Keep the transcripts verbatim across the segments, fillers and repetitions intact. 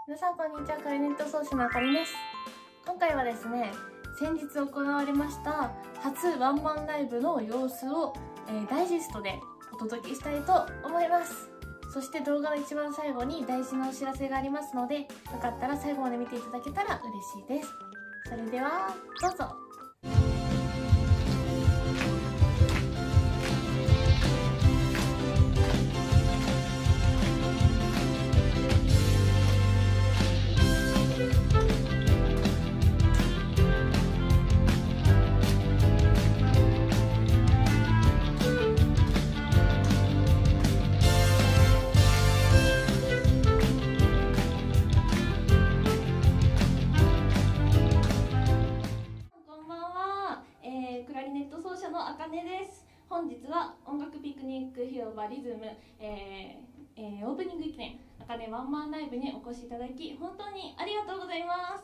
皆さんこんにちは、クラリネット奏者のあかりです。今回はですね、先日行われました初ワンマンライブの様子を、えー、ダイジェストでお届けしたいと思います。そして動画の一番最後に大事なお知らせがありますので、よかったら最後まで見ていただけたら嬉しいです。それではどうぞ。奏者のあかねです。本日は音楽ピクニック広場リズム、えーえー、オープニング記念あかねワンマンライブにお越しいただき本当にありがとうございます。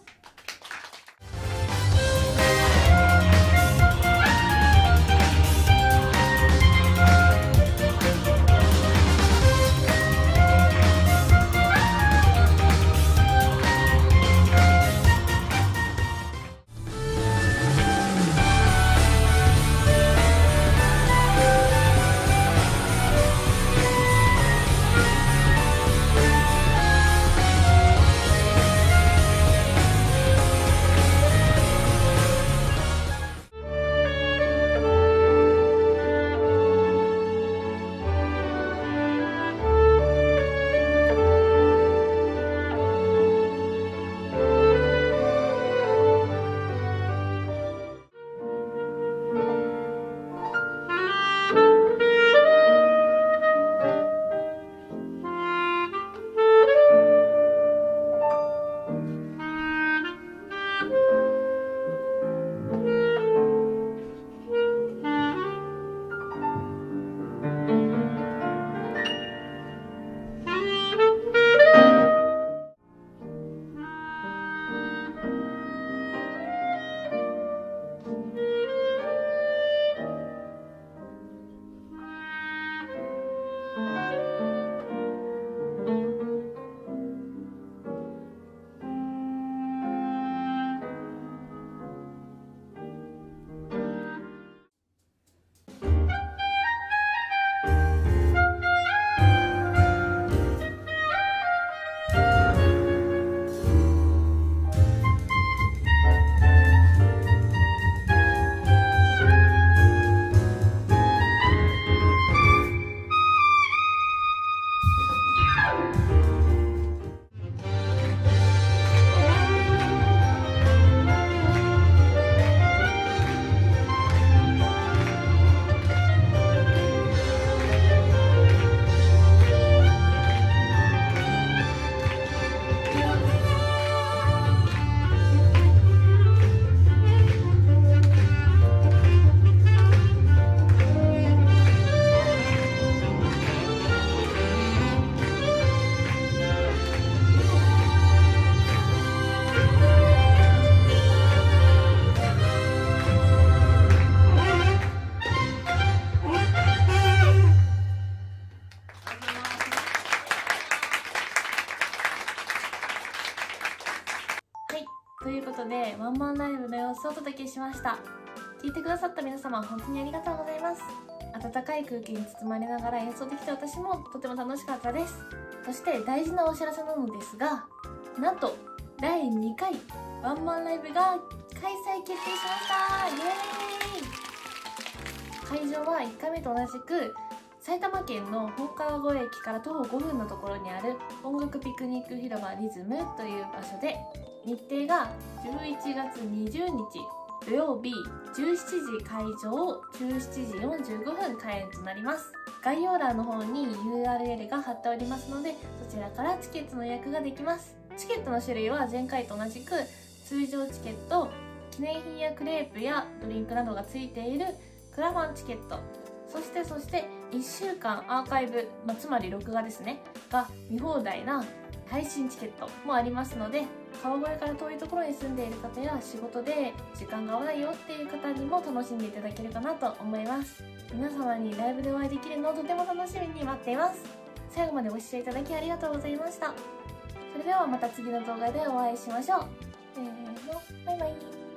ということでワンマンライブの様子をお届けしました。聞いてくださった皆様本当にありがとうございます。温かい空気に包まれながら演奏できた私もとても楽しかったです。そして大事なお知らせなのですが、なんとだいにかいワンマンライブが開催決定しました。イエーイ。会場はいっかいめと同じく埼玉県の本川越駅から徒歩ごふんのところにある音楽ピクニック広場リズムという場所で、日程がじゅういちがつにじゅうにち土曜日じゅうしちじ会場、じゅうしちじよんじゅうごふん開演となります。概要欄の方に ユーアールエル が貼っておりますので、そちらからチケットの予約ができます。チケットの種類は前回と同じく通常チケット、記念品やクレープやドリンクなどがついているクラファンチケット、そしてそしていっしゅうかんアーカイブ、まあ、つまり録画ですねが見放題な配信チケットもありますので、川越から遠いところに住んでいる方や仕事で時間が合わないよっていう方にも楽しんでいただけるかなと思います。皆様にライブでお会いできるのをとても楽しみに待っています。最後までご視聴いただきありがとうございました。そそれではまた次の動画でお会いしましょう。せーの、バイバイ。